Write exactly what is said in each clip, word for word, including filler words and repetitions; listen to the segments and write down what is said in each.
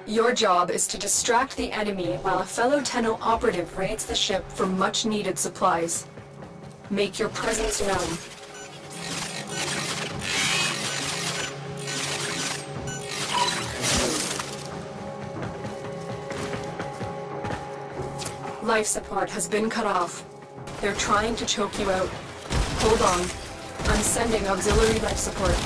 Your job is to distract the enemy while a fellow Tenno operative raids the ship for much-needed supplies. Make your presence known. Life support has been cut off. They're trying to choke you out. Hold on. I'm sending auxiliary life support.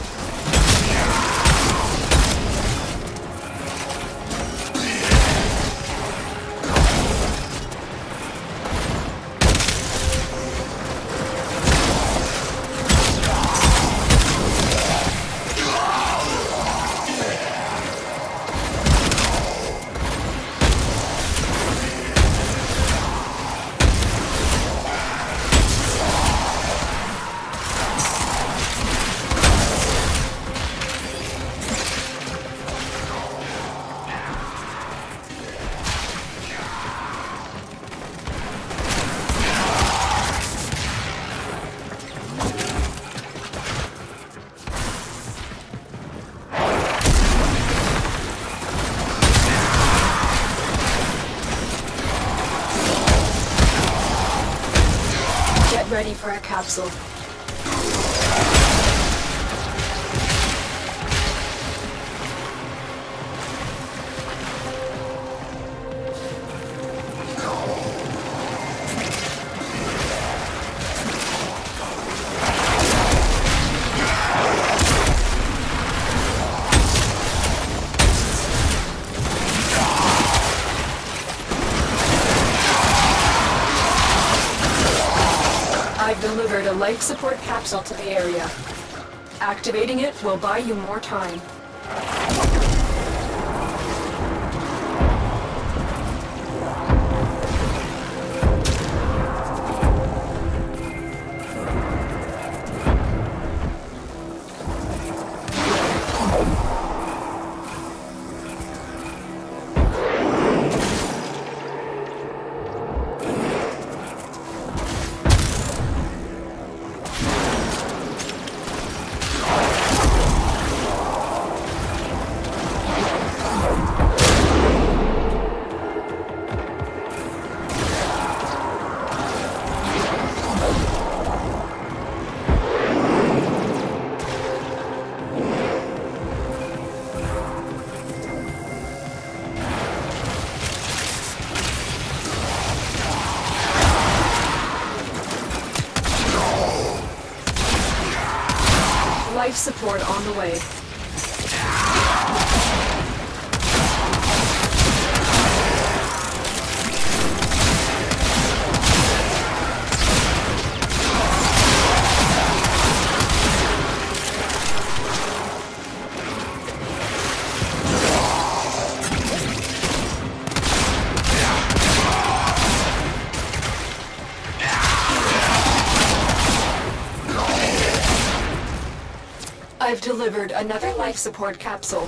Ready for a capsule. I've delivered a life support capsule to the area. Activating it will buy you more time. Life support on the way. I've delivered another life support capsule.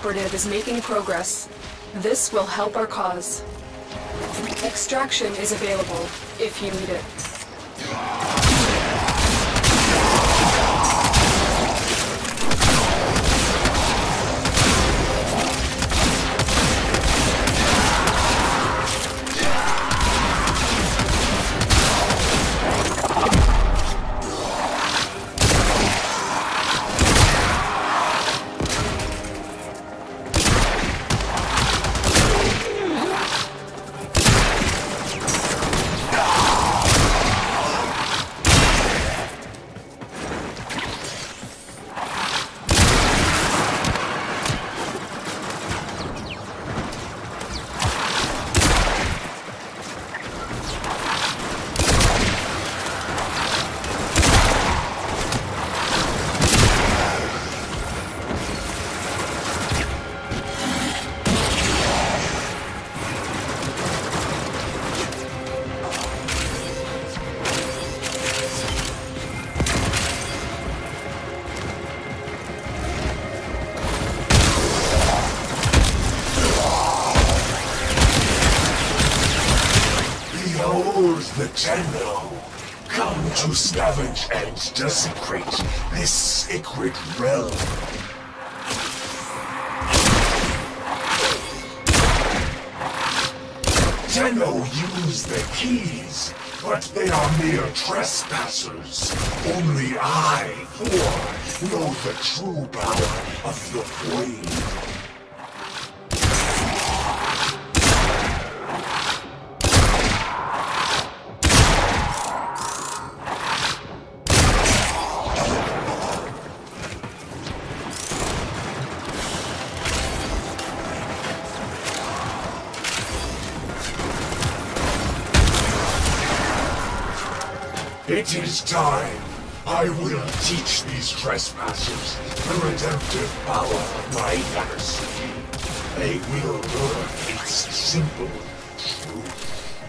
operative is making progress. This will help our cause. Extraction is available, if you need it. The Tenno, come to scavenge and desecrate this sacred realm. Tenno use the keys, but they are mere trespassers. Only I, Thor, know the true power of the blade. It is time. I will teach these trespassers the redemptive power of my adversity. They will learn its simple truth.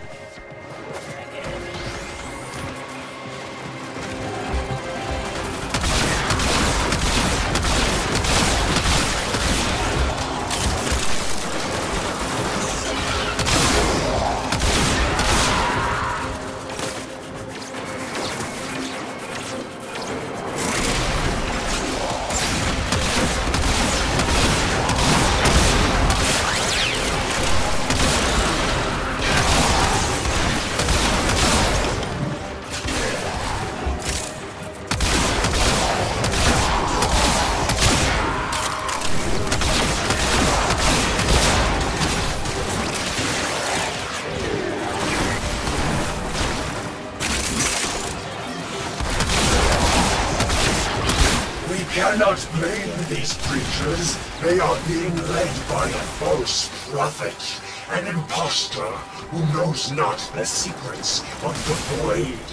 Cannot blame these creatures. They are being led by a false prophet, an impostor who knows not the secrets of the Void.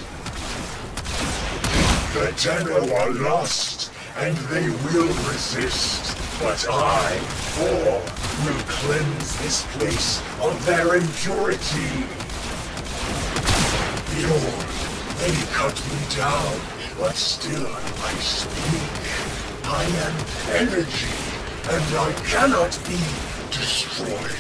The Tenno are lost, and they will resist. But I, Thor, will cleanse this place of their impurity. Behold, they cut me down, but still I speak. I am energy, and I cannot be destroyed.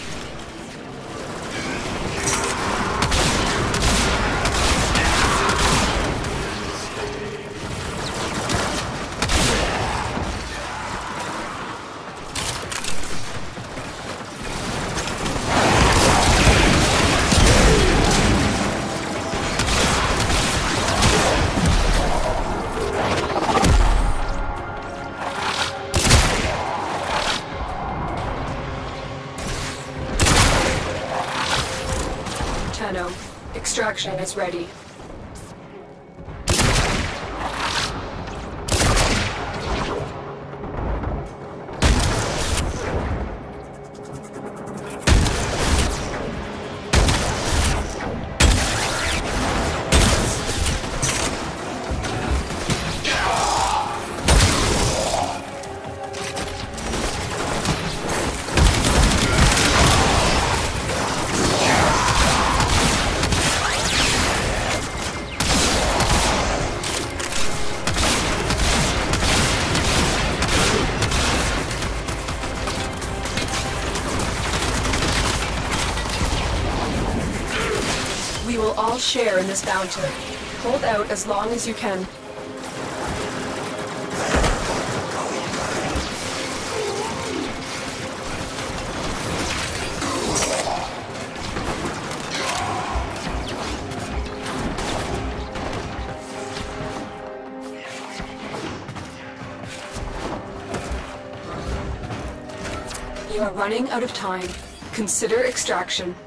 Tenno, extraction is ready. all share in this bounty. Hold out as long as you can. You are running out of time. Consider extraction.